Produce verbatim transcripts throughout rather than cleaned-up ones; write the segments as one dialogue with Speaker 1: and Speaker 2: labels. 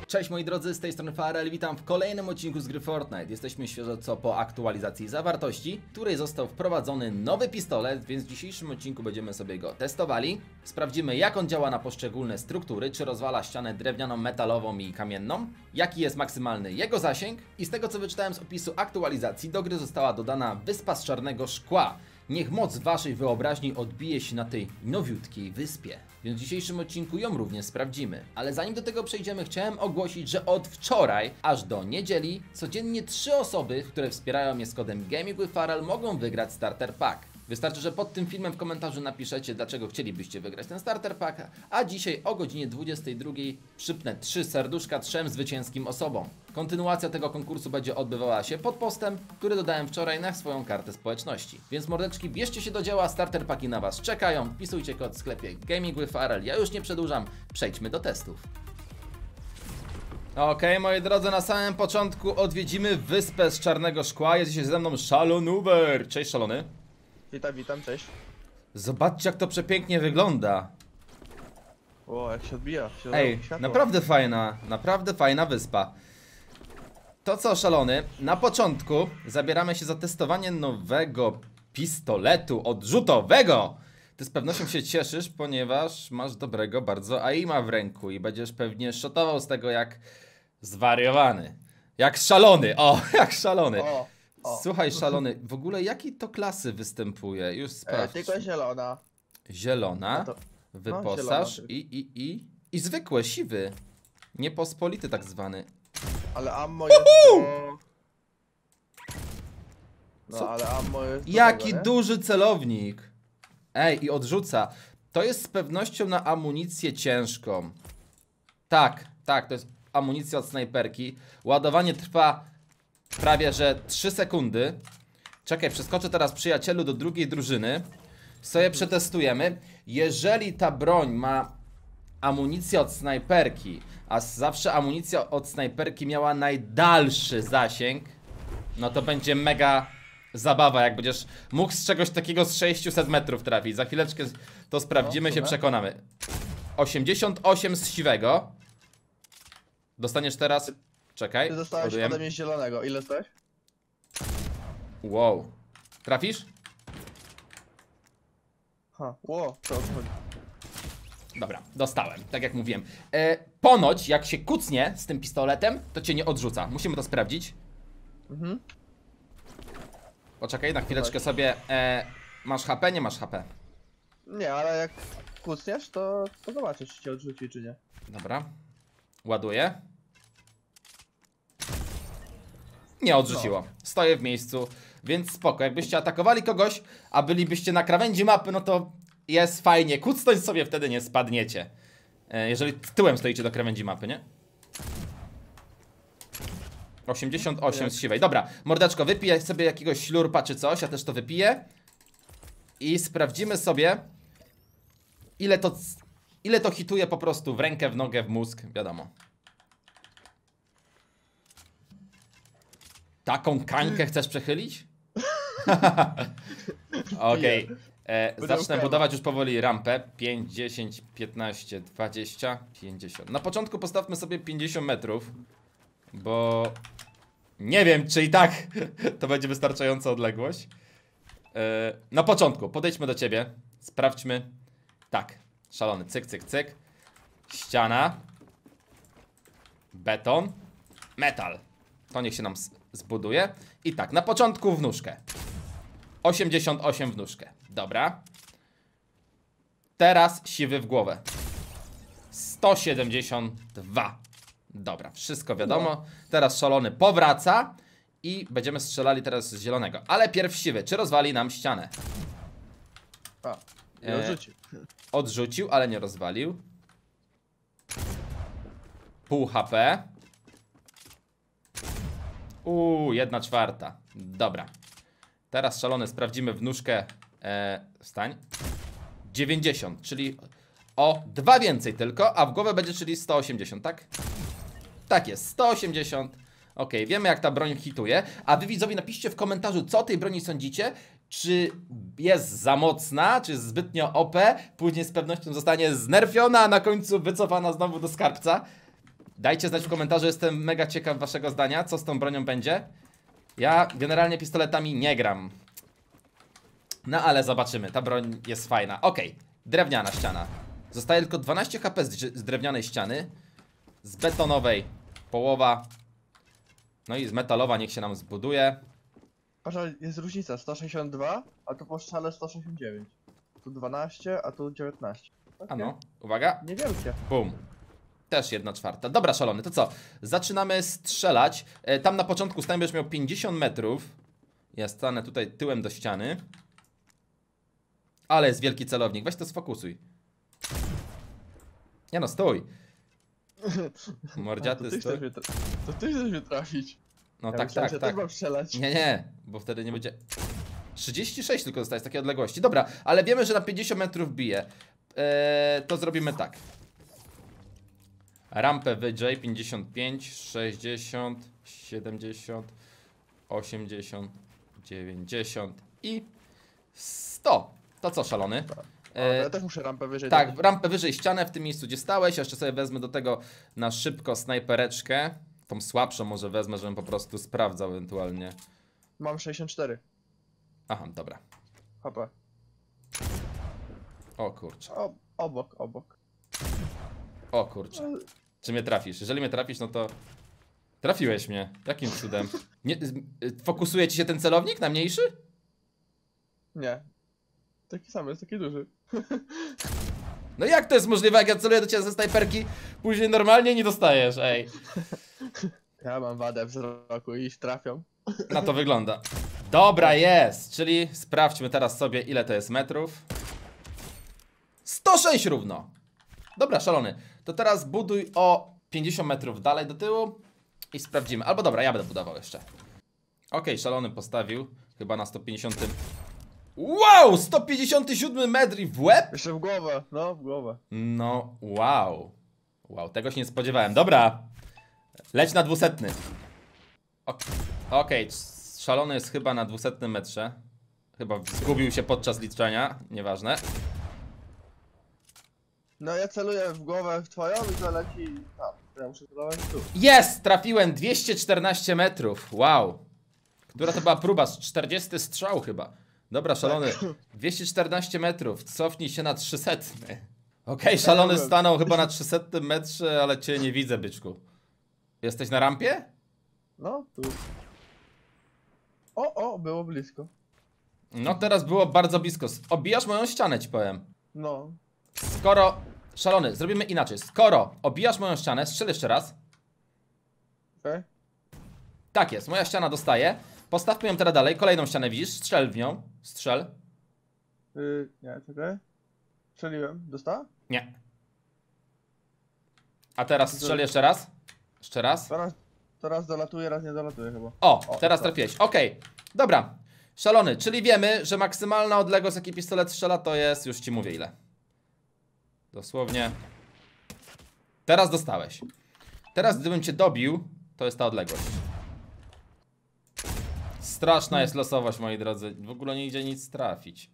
Speaker 1: Cześć moi drodzy, z tej strony Farel, witam w kolejnym odcinku z gry Fortnite. Jesteśmy świeżo co po aktualizacji zawartości, w której został wprowadzony nowy pistolet, więc w dzisiejszym odcinku będziemy sobie go testowali. Sprawdzimy, jak on działa na poszczególne struktury, czy rozwala ścianę drewnianą, metalową i kamienną, jaki jest maksymalny jego zasięg i z tego co wyczytałem z opisu aktualizacji, do gry została dodana wyspa z czarnego szkła. Niech moc waszej wyobraźni odbije się na tej nowiutkiej wyspie. Więc w dzisiejszym odcinku ją również sprawdzimy. Ale zanim do tego przejdziemy, chciałem ogłosić, że od wczoraj aż do niedzieli codziennie trzy osoby, które wspierają mnie z kodem Gaming with Farel, mogą wygrać starter pack. Wystarczy, że pod tym filmem w komentarzu napiszecie, dlaczego chcielibyście wygrać ten starter pack, a dzisiaj o godzinie dwudziestej drugiej przypnę trzy serduszka trzem zwycięskim osobom. Kontynuacja tego konkursu będzie odbywała się pod postem, który dodałem wczoraj na swoją kartę społeczności. Więc mordeczki, bierzcie się do dzieła, starter packi na was czekają, wpisujcie kod w sklepie Gaming with Farel. Ja już nie przedłużam, przejdźmy do testów. Okej, okay, moi drodzy, na samym początku odwiedzimy wyspę z czarnego szkła. Jest dzisiaj ze mną Szalonuber. Cześć Szalony.
Speaker 2: Witam, witam, cześć.
Speaker 1: Zobaczcie, jak to przepięknie wygląda.
Speaker 2: O, jak się odbija. Się
Speaker 1: Ej, naprawdę fajna, naprawdę fajna wyspa. To co, Szalony, na początku zabieramy się za testowanie nowego pistoletu odrzutowego. Ty z pewnością się cieszysz, ponieważ masz dobrego bardzo aima w ręku i będziesz pewnie shotował z tego jak zwariowany. Jak szalony, o, jak szalony.
Speaker 2: O. O.
Speaker 1: Słuchaj Szalony, w ogóle jaki to klasy występuje? Już sprawdź.
Speaker 2: E, tylko zielona.
Speaker 1: Zielona,
Speaker 2: no to...
Speaker 1: wyposaż
Speaker 2: no, zielona.
Speaker 1: i, i, i, i zwykłe, siwy. Niepospolity tak zwany.
Speaker 2: Ale ammo jest do... No,
Speaker 1: Co?
Speaker 2: ale ammo jest do
Speaker 1: Jaki
Speaker 2: tego,
Speaker 1: duży celownik. Ej, i odrzuca. To jest z pewnością na amunicję ciężką. Tak, tak, to jest amunicja od snajperki. Ładowanie trwa prawie że trzy sekundy. Czekaj, przeskoczę teraz, przyjacielu, do drugiej drużyny. Sobie przetestujemy. Jeżeli ta broń ma amunicję od snajperki, a zawsze amunicja od snajperki miała najdalszy zasięg, no to będzie mega zabawa, jak będziesz mógł z czegoś takiego z sześciuset metrów trafić. Za chwileczkę to sprawdzimy, no, się przekonamy. osiemdziesiąt osiem z siwego. Dostaniesz teraz... Czekaj,
Speaker 2: Ty dostałeś
Speaker 1: ładujemy.
Speaker 2: ode mnie zielonego. Ile dostałeś?
Speaker 1: Wow. Trafisz?
Speaker 2: Ha, ło, to odchodzi.
Speaker 1: Dobra, dostałem, tak jak mówiłem. e, Ponoć, jak się kucnie z tym pistoletem, to cię nie odrzuca. Musimy to sprawdzić.
Speaker 2: Mhm.
Speaker 1: Poczekaj, na chwileczkę sobie. e, Masz H P? Nie masz H P.
Speaker 2: Nie, ale jak kucniesz, to, to zobaczysz, czy cię odrzuci, czy nie.
Speaker 1: Dobra. Ładuję. Nie odrzuciło. Stoję w miejscu, więc spoko. Jakbyście atakowali kogoś, a bylibyście na krawędzi mapy, no to jest fajnie. Kucnąć sobie wtedy nie spadniecie. E, jeżeli tyłem stoicie do krawędzi mapy, nie? osiemdziesiąt osiem z siwej. Dobra, mordeczko, wypiję sobie jakiegoś ślurpa czy coś, ja też to wypiję. I sprawdzimy sobie, ile to, ile to hituje po prostu w rękę, w nogę, w mózg, wiadomo. Taką kańkę chcesz przechylić? Okej, okay. Zacznę budować już powoli rampę. pięć, dziesięć, piętnaście, dwadzieścia, pięćdziesiąt. Na początku postawmy sobie pięćdziesiąt metrów. Bo nie wiem, czy i tak to będzie wystarczająca odległość. Na początku podejdźmy do ciebie. Sprawdźmy. Tak, Szalony, cyk, cyk, cyk. Ściana. Beton. Metal. To niech się nam zbuduje. I tak, na początku w nóżkę. osiemdziesiąt osiem w nóżkę. Dobra. Teraz siwy w głowę. sto siedemdziesiąt dwa. Dobra, wszystko wiadomo. Teraz Szalony powraca. I będziemy strzelali teraz z zielonego. Ale pierw siwy, czy rozwali nam ścianę?
Speaker 2: A, i odrzucił.
Speaker 1: E, odrzucił, ale nie rozwalił. Pół H P. Uuu, jedna czwarta. Dobra. Teraz Szalony sprawdzimy w nóżkę. E, wstań. dziewięćdziesiąt, czyli o dwa więcej tylko, a w głowę będzie, czyli sto osiemdziesiąt, tak? Tak jest, sto osiemdziesiąt. Ok, wiemy jak ta broń hituje. A wy widzowie napiszcie w komentarzu, co o tej broni sądzicie. Czy jest za mocna, czy jest zbytnio O P. Później z pewnością zostanie znerfiona, a na końcu wycofana znowu do skarbca. Dajcie znać w komentarzu, jestem mega ciekaw waszego zdania, co z tą bronią będzie. Ja generalnie pistoletami nie gram. No ale zobaczymy, ta broń jest fajna. Okej, okay. Drewniana ściana. Zostaje tylko dwanaście H P z, z drewnianej ściany. Z betonowej połowa. No i z metalowa niech się nam zbuduje.
Speaker 2: Patrz, jest różnica, sto sześćdziesiąt dwa, a tu po strzale sto sześćdziesiąt dziewięć. Tu dwanaście, a tu dziewiętnaście. Okay.
Speaker 1: A no, uwaga.
Speaker 2: Niewielkie.
Speaker 1: Bum. Też jedna czwarta. Dobra, szalony, to co? Zaczynamy strzelać. E, tam na początku stan będziesz miał pięćdziesiąt metrów. Ja stanę tutaj tyłem do ściany. Ale jest wielki celownik, weź to sfokusuj. Nie no, stój. Mordziaty,
Speaker 2: A, to, ty
Speaker 1: stój.
Speaker 2: mnie to ty chcesz mnie trafić.
Speaker 1: No
Speaker 2: Ja
Speaker 1: tak,
Speaker 2: myślałem,
Speaker 1: tak,
Speaker 2: że
Speaker 1: tak.
Speaker 2: też mam strzelać.
Speaker 1: Nie, nie, bo wtedy nie będzie... trzydzieści sześć tylko zostaje z takiej odległości. Dobra, ale wiemy, że na pięćdziesiąt metrów bije. Eee, to zrobimy tak. Rampę wyżej pięćdziesiąt pięć, sześćdziesiąt, siedemdziesiąt, osiemdziesiąt, dziewięćdziesiąt i sto. To co, szalony?
Speaker 2: A, ja też muszę rampę wyżej.
Speaker 1: Tak,
Speaker 2: dać.
Speaker 1: rampę wyżej ścianę w tym miejscu, gdzie stałeś. Jeszcze sobie wezmę do tego na szybko snajpereczkę. Tą słabszą może wezmę, żebym po prostu sprawdzał ewentualnie.
Speaker 2: Mam sześćdziesiąt cztery
Speaker 1: Aha, dobra.
Speaker 2: H P.
Speaker 1: O kurczę,
Speaker 2: O, obok, obok.
Speaker 1: o kurczę. Czy mnie trafisz? Jeżeli mnie trafisz, no to... Trafiłeś mnie. Jakim cudem? Nie, fokusuje ci się ten celownik na mniejszy?
Speaker 2: Nie. Taki sam jest, taki duży.
Speaker 1: No jak to jest możliwe, jak ja celuję do ciebie ze snajperki, później normalnie nie dostajesz, ej.
Speaker 2: Ja mam wadę wzroku i trafią.
Speaker 1: Na to wygląda. Dobra, jest, czyli sprawdźmy teraz sobie, ile to jest metrów. sto sześć równo. Dobra, szalony. To teraz buduj o pięćdziesiąt metrów dalej do tyłu i sprawdzimy. Albo dobra, ja będę budował jeszcze. Okej, okay, szalony postawił. Chyba na sto pięćdziesiątym. Wow! sto pięćdziesiąt siedem metr i w łeb?
Speaker 2: Jeszcze w głowę, no w głowę.
Speaker 1: No, wow. Wow, tego się nie spodziewałem. Dobra. Leć na dwusetny. Okej, okay, szalony jest chyba na dwusetnym metrze. Chyba zgubił się podczas liczenia, nieważne.
Speaker 2: No ja celuję w głowę w twoją i to leci tam. Ja muszę celować tu.
Speaker 1: Jest! Trafiłem dwieście czternaście metrów. Wow. Która to była próba? Z czterdziesty strzał chyba. Dobra, szalony. dwieście czternaście metrów. Cofnij się na trzysetny. Okej, okay, szalony stanął chyba na trzysetnym metrze, ale cię nie widzę, byczku. Jesteś na rampie?
Speaker 2: No, tu. O, o, było blisko.
Speaker 1: No teraz było bardzo blisko. Obijasz moją ścianę, ci powiem.
Speaker 2: No.
Speaker 1: Skoro... Szalony, zrobimy inaczej. Skoro obijasz moją ścianę, strzel jeszcze raz.
Speaker 2: Okej. Okay.
Speaker 1: Tak jest, moja ściana dostaje. Postawmy ją teraz dalej, kolejną ścianę widzisz, strzel w nią. Strzel.
Speaker 2: Yy, nie, czekaj. Strzeliłem, dostała?
Speaker 1: Nie. A teraz strzel jeszcze raz. Jeszcze raz.
Speaker 2: Teraz, teraz dolatuje, raz nie dolatuje chyba.
Speaker 1: O,
Speaker 2: O,
Speaker 1: teraz
Speaker 2: tak.
Speaker 1: trafiłeś. Okej, okay. Dobra. Szalony, czyli wiemy, że maksymalna odległość, jaki pistolet strzela, to jest, już ci mówię ile. Dosłownie. Teraz dostałeś. Teraz gdybym cię dobił, to jest ta odległość. Straszna jest losowość, moi drodzy. W ogóle nie idzie nic trafić.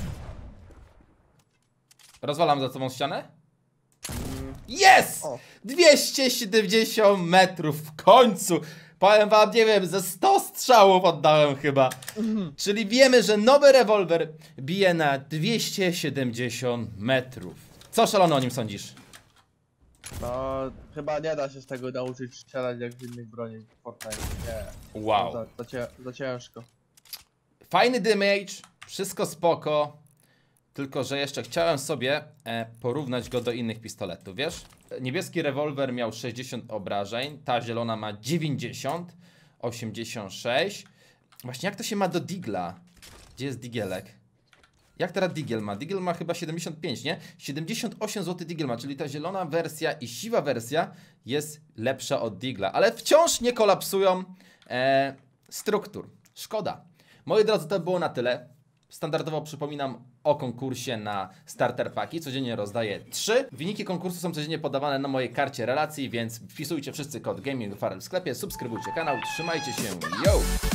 Speaker 1: Rozwalam za tobą ścianę? Jest!
Speaker 2: O.
Speaker 1: dwieście siedemdziesiąt metrów w końcu! Powiem wam, nie wiem, ze sto strzałów oddałem chyba. Czyli wiemy, że nowy rewolwer bije na dwieście siedemdziesiąt metrów. Co, szalony, o nim sądzisz?
Speaker 2: No, chyba nie da się z tego nauczyć strzelać jak w innych broni w Fortnite. Nie.
Speaker 1: Wow.
Speaker 2: Za, za, cie, za ciężko.
Speaker 1: Fajny damage, wszystko spoko. Tylko, że jeszcze chciałem sobie e, porównać go do innych pistoletów, wiesz? Niebieski rewolwer miał sześćdziesiąt obrażeń, ta zielona ma dziewięćdziesiąt, osiemdziesiąt sześć. Właśnie jak to się ma do Digla? Gdzie jest Digielek? Jak teraz Digiel ma? Digiel ma chyba siedemdziesiąt pięć, nie? siedemdziesiąt osiem zł Digiel ma, czyli ta zielona wersja i siwa wersja jest lepsza od Digla. Ale wciąż nie kolapsują e, struktur. Szkoda. Moi drodzy, to było na tyle. Standardowo przypominam o konkursie na starter paki. Codziennie rozdaję trzy. Wyniki konkursu są codziennie podawane na mojej karcie relacji, więc wpisujcie wszyscy kod GamingFarel w sklepie, subskrybujcie kanał, trzymajcie się, yo!